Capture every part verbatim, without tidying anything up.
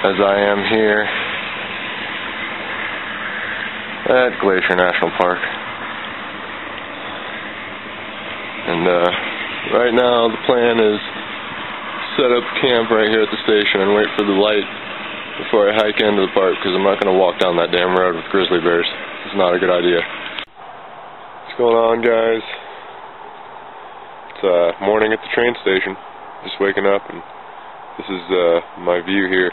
as I am here at Glacier National Park. And uh, right now the plan is set up camp right here at the station and wait for the light before I hike into the park, because I'm not going to walk down that damn road with grizzly bears. It's not a good idea. What's going on, guys? It's uh, morning at the train station. Just waking up, and this is uh, my view here.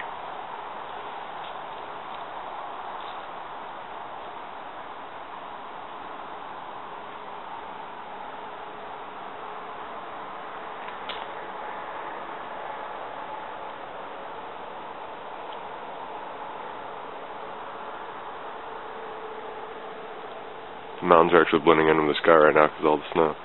The mountains are actually blending into the sky right now because of all the snow.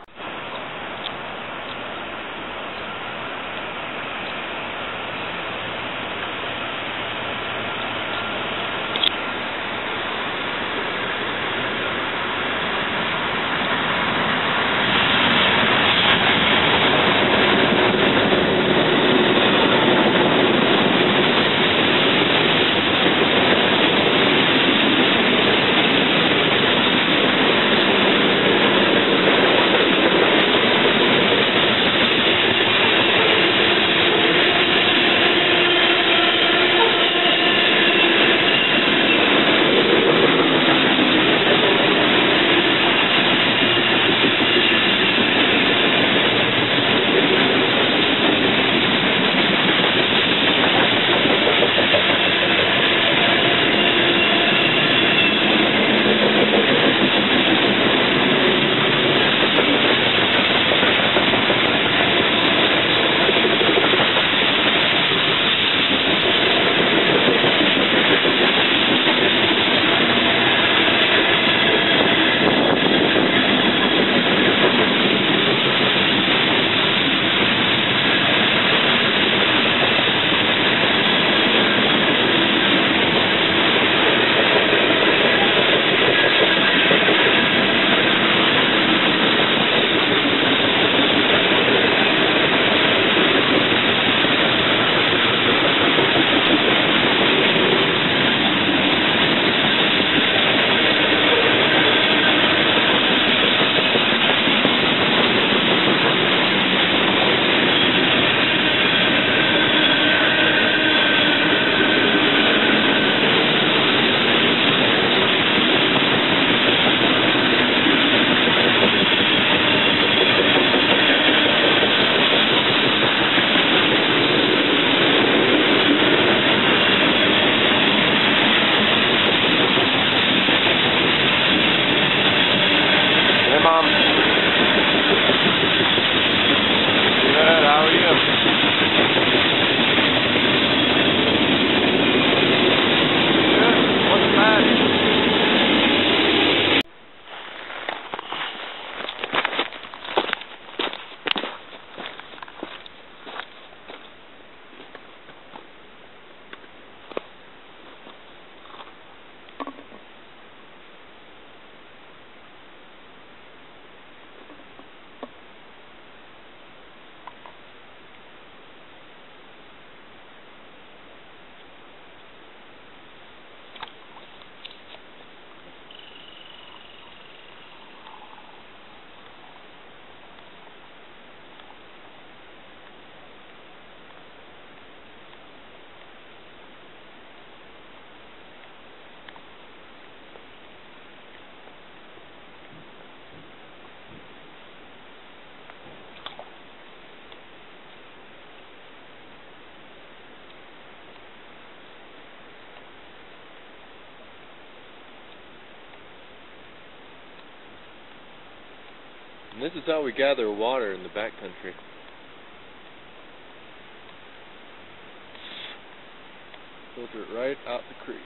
And this is how we gather water in the backcountry. Filter it right out the creek.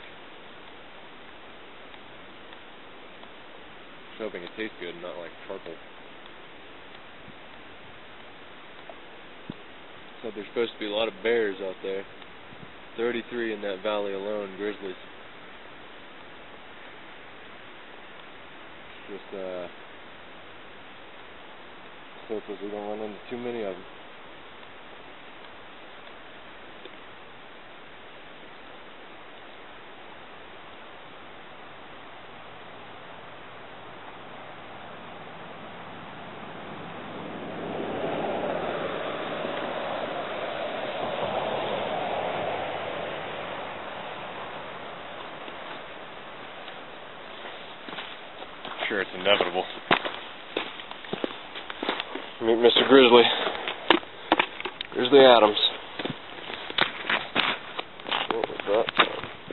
Just hoping it tastes good and not like charcoal. So there's supposed to be a lot of bears out there. thirty-three in that valley alone, grizzlies. Just uh hopefully we don't run into too many of them. sure it's inevitable. Meet Mister Grizzly. Grizzly Adams. What was that?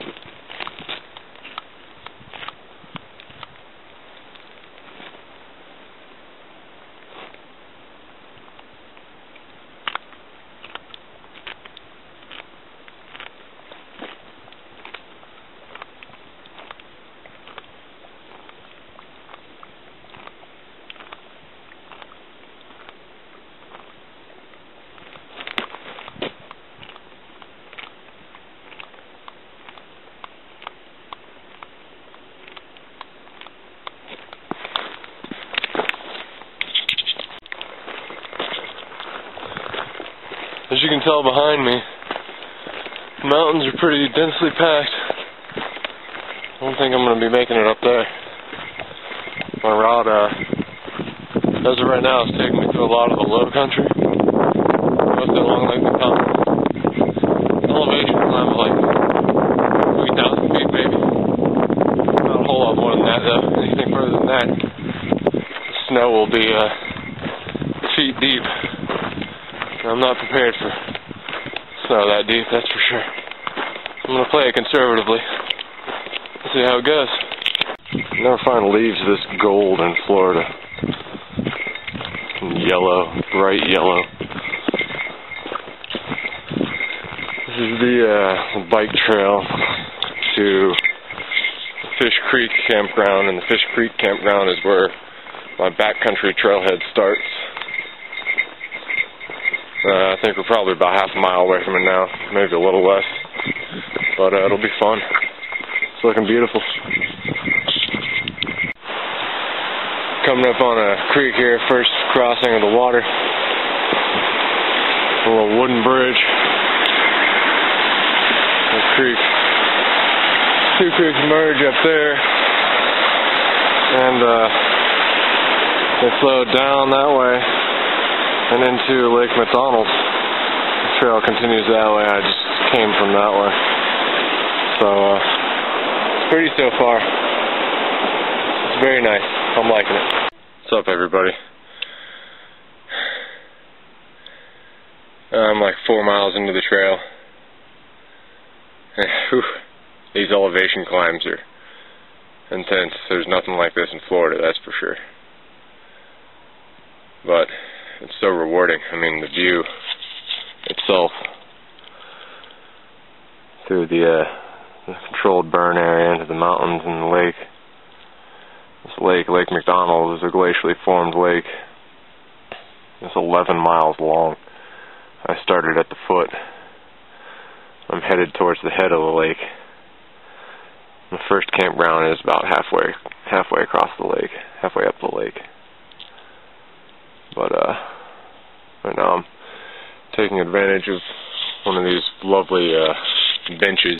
As you can tell behind me, the mountains are pretty densely packed. I don't think I'm going to be making it up there. My route, uh, as of right now, is taking me through a lot of the low country, mostly along Lake McDonald. Elevation climb of like three thousand feet maybe. Not a whole lot more than that though. Anything further than that, the snow will be uh, feet deep. I'm not prepared for snow that deep, that's for sure. I'm going to play it conservatively. Let's see how it goes. You never find leaves this gold in Florida. Yellow, bright yellow. This is the uh, bike trail to Fish Creek campground, and the Fish Creek campground is where my backcountry trailhead starts. Uh, I think we're probably about half a mile away from it now, maybe a little less, but uh, it'll be fun. It's looking beautiful. Coming up on a creek here, first crossing of the water. A little wooden bridge. The creek. Two creeks merge up there, and uh, they flow down that way and into Lake McDonald. The trail continues that way. I just came from that way. So, uh, it's pretty so far. It's very nice. I'm liking it. What's up, everybody? I'm like four miles into the trail. Whew. These elevation climbs are intense. There's nothing like this in Florida, that's for sure. But it's so rewarding. I mean, the view itself through the, uh, the controlled burn area into the mountains and the lake. This lake, Lake McDonald, is a glacially formed lake. It's eleven miles long. I started at the foot. I'm headed towards the head of the lake. The first campground is about halfway, halfway across the lake, halfway up the lake. But uh, right now I'm taking advantage of one of these lovely uh, benches